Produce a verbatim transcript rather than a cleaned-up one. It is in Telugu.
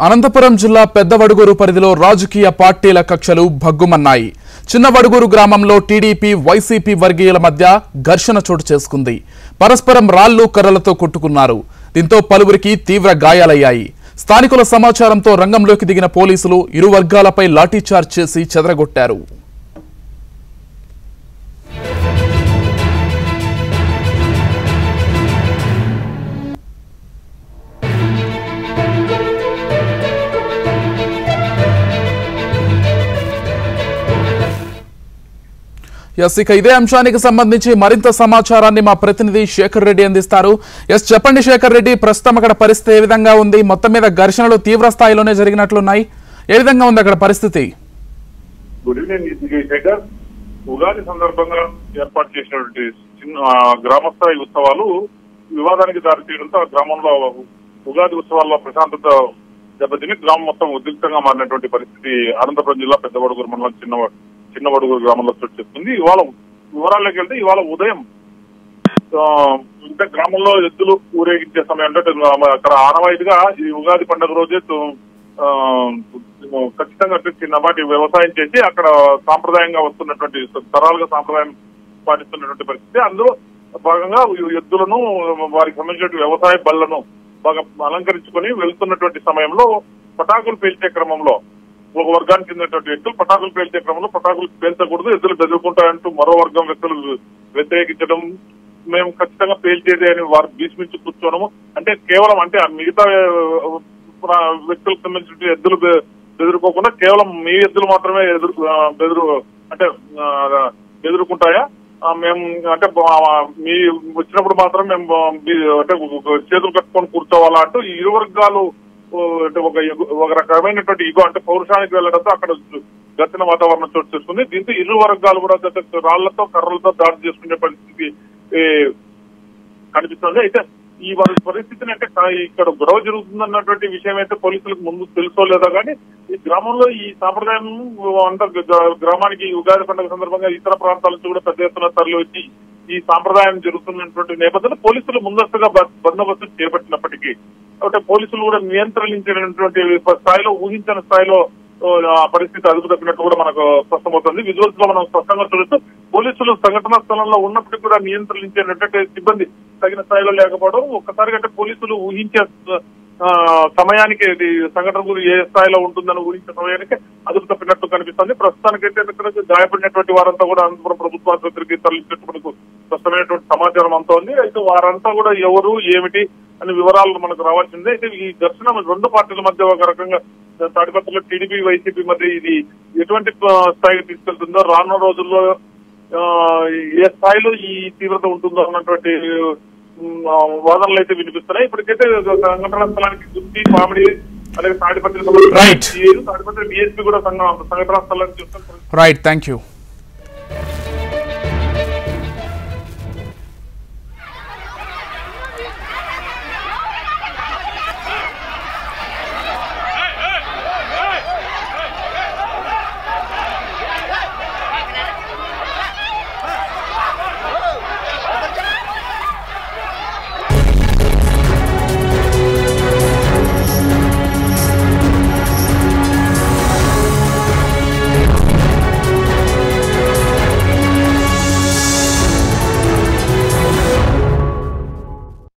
అనంతపురం జిల్లా పెద్దవడుగూరు పరిధిలో రాజకీయ పార్టీల కక్షలు భగ్గుమన్నాయి. చిన్నవడుగూరు గ్రామంలో టీడీపీ వైసీపీ వర్గీయుల మధ్య ఘర్షణ చోటు చేసుకుంది. పరస్పరం రాళ్లు కర్రలతో కొట్టుకున్నారు. దీంతో పలువురికి తీవ్ర గాయాలయ్యాయి. స్థానికుల సమాచారంతో రంగంలోకి దిగిన పోలీసులు ఇరు వర్గాలపై లాఠీచార్జ్ చేసి చెదరగొట్టారు. ఎస్ ఇక ఇదే అంశానికి సంబంధించి మరింత సమాచారాన్ని మా ప్రతినిధి శేఖర్ రెడ్డి అందిస్తారు. ఎస్ చెప్పండి శేఖర్ రెడ్డి, ప్రస్తుతం అక్కడ పరిస్థితి ఏ విధంగా ఉంది? మొత్తం మీద ఘర్షణలు తీవ్ర స్థాయిలోనే జరిగినట్లున్నాయి. ఏ విధంగా ఉంది అక్కడ పరిస్థితి? Good evening Shekhar. ఉగాది సందర్భంగా ఏర్పాటు చేసినటువంటి చిన్న గ్రామస్థాయి ఉత్సవాలు వివాదానికి దారితీయడంతో ఆ గ్రామంలో ఉగాది ఉత్సవాల్లో ప్రశాంతత దెబ్బతిని గ్రామం మొత్తం ఉద్రిక్తంగా మారినటువంటి పరిస్థితి అనంతపురం జిల్లా పెద్దవడుగూరు మండలం చిన్న చిన్నవడుగూరు గ్రామంలో చోటు చేస్తుంది. ఇవాళ వివరాల్లోకి వెళ్తే ఇవాళ ఉదయం ఇంకా గ్రామంలో ఎద్దులు ఊరేగించే సమయం అంటే అక్కడ ఆనవాయితీగా ఈ ఉగాది పండుగ రోజే ఖచ్చితంగా చిన్నపాటి వ్యవసాయం చేసి అక్కడ సాంప్రదాయంగా వస్తున్నటువంటి తరాలుగా సాంప్రదాయం పాటిస్తున్నటువంటి పరిస్థితి. అందులో భాగంగా ఎద్దులను వారికి సంబంధించిన వ్యవసాయ బళ్లను బాగా అలంకరించుకొని వెళ్తున్నటువంటి సమయంలో పటాకులు పేల్చే క్రమంలో ఒక వర్గానికి చెందినటువంటి వ్యక్తులు పటాకులు పేల్చే క్రమంలో పటాకులు పేల్చకూడదు, ఎద్దులు బెదురుకుంటాయంటూ మరో వర్గం వ్యక్తులు వ్యతిరేకించడం, మేము ఖచ్చితంగా పేల్చేది అని వారు భీష్మించి కూర్చోవడము. అంటే కేవలం అంటే మిగతా వ్యక్తులకు సంబంధించిన ఎద్దులు బెదురుకోకుండా కేవలం మీ ఎద్దులు మాత్రమే ఎదురు బెదురు అంటే బెదురుకుంటాయా, మేము అంటే మీ వచ్చినప్పుడు మాత్రం మేము అంటే చేతులు కట్టుకొని కూర్చోవాలా అంటూ ఈ ఇరు వర్గాలు అంటే ఒక ఒక రకమైనటువంటి ఇగో అంటే పౌరుషానికి వెళ్లడంతో అక్కడ ఘర్షణ వాతావరణం చోటు చేసుకుంది. దీంతో ఇరు వర్గాలు కూడా రాళ్లతో కర్రలతో దాడి చేసుకునే పరిస్థితి కనిపిస్తుంది. అయితే ఈ పరిస్థితిని అంటే ఇక్కడ గొడవ జరుగుతుందన్నటువంటి విషయం అయితే పోలీసులకు ముందు తెలుసుకోలేదా కానీ ఈ గ్రామంలో ఈ సాంప్రదాయం అంతా గ్రామానికి ఉగాది పండుగ సందర్భంగా ఇతర ప్రాంతాల నుంచి కూడా పెద్ద ఎత్తున తరలి వచ్చి ఈ సాంప్రదాయం జరుగుతున్నటువంటి నేపథ్యంలో పోలీసులు ముందస్తుగా బందోబస్తు చేపట్టినప్పటికీ అంటే పోలీసులు కూడా నియంత్రించినటువంటి స్థాయిలో ఊహించిన స్థాయిలో పరిస్థితి అదుపు తప్పినట్టు కూడా మనకు స్పష్టమవుతుంది. విజువల్స్ లో మనం స్పష్టంగా చూడొచ్చు. పోలీసులు సంఘటనా స్థలంలో ఉన్నప్పటికీ కూడా నియంత్రించేటటువంటి సిబ్బంది తగిన స్థాయిలో లేకపోవడం, ఒక్కసారిగా అంటే పోలీసులు ఊహించే సమయానికి సంఘటన గురి ఏ స్థాయిలో ఉంటుందని ఊహించే సమయానికి అదుపు తప్పినట్టు కనిపిస్తుంది. ప్రస్తుతానికైతే గాయపడినటువంటి వారంతా కూడా అనంతపురం ప్రభుత్వ ఆసుపత్రికి తరలించినట్టు మనకు స్పష్టమైనటువంటి సమాచారం అంతా ఉంది. అయితే వారంతా కూడా ఎవరు ఏమిటి అనే వివరాలు మనకు రావాల్సిందే. అయితే ఈ ఘర్షణ రెండు పార్టీల మధ్య ఒక రకంగా తాడిపత్రిలో టీడీపీ వైసీపీ మధ్య ఇది ఎటువంటి స్థాయికి తీసుకెళ్తుందో, రానున్న రోజుల్లో ఏ స్థాయిలో ఈ తీవ్రత ఉంటుందో అన్నటువంటి వాదనలు అయితే వినిపిస్తున్నాయి. ఇప్పటికైతే సంఘటన స్థలానికి గుర్తి మామిడి అలాగే తాడిపత్రి తాడిపత్రి డిఎస్పీ కూడా సంఘటనా స్థలానికి చూస్తారు. Right, thank you.